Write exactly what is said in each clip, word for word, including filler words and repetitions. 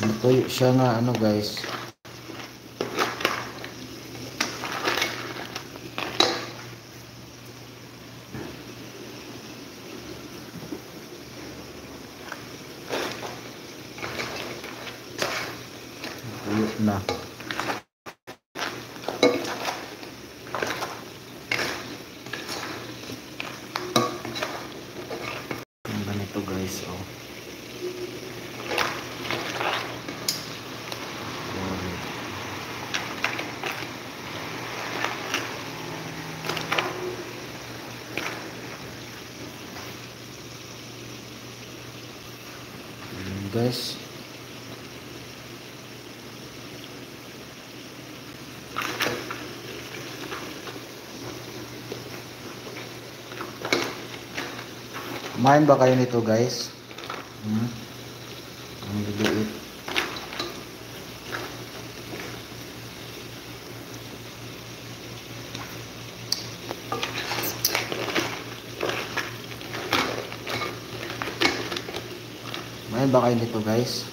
Natuyo siya nga ano guys. Natuyo na. Ang ganito guys, oh. Guys, kumain ba kayo nito guys? Hmm? Ang liliit. Kumain ba kayo nito guys?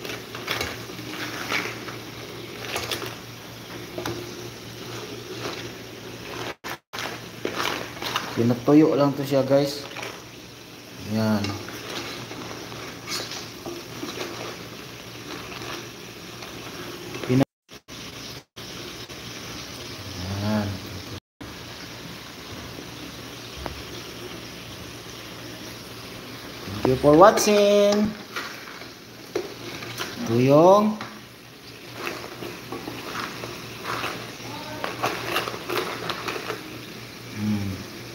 Pinatuyo lang to siya guys. Yan. Pina Yan. Thank you for watching. Tuyong. Hmm.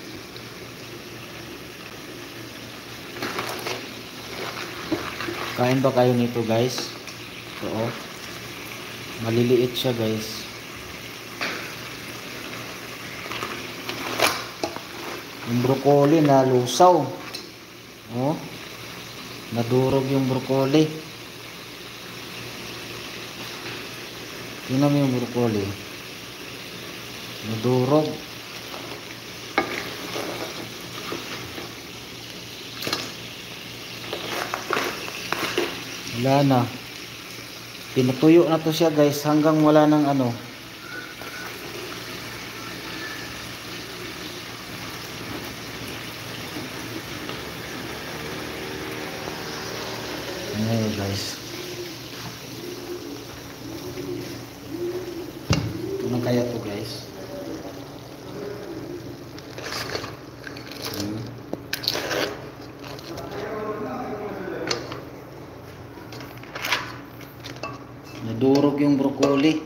Kain ba kayo nito guys? Oo. Maliliit siya guys. Yung broccoli na lusaw. Oh. Nadurog yung broccoli. Tingnan mo yung broccoli. Nadurog. Wala na. Pinatuyo na to siya guys hanggang wala nang ano. Ayan guys. Ito na kaya to guys. Hmm. Nadurog yung broccoli.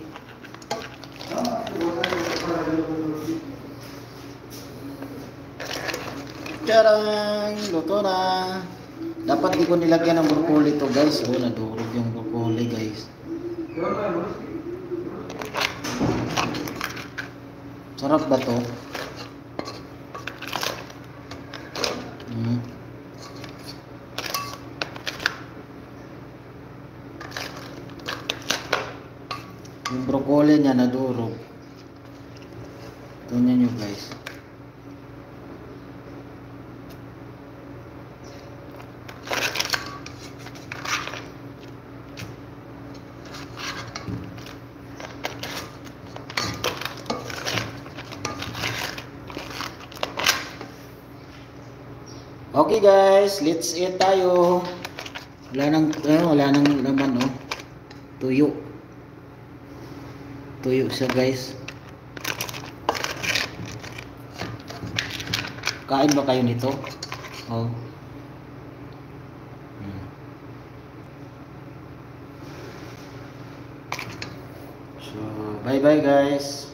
Charang! Luto na. Dapat di ko nilagyan ng broccoli to guys. Oh, nadurog yung broccoli guys. Sarap ba to? Hmm. Yung broccoli niya nadurog. Tingnan nyo guys. Okay guys, let's eat tayo. Wala nang, eh, wala nang naman oh. Tuyo. Tuyo siya guys. Kain ba kayo nito? Oh. Hmm. So, bye bye guys.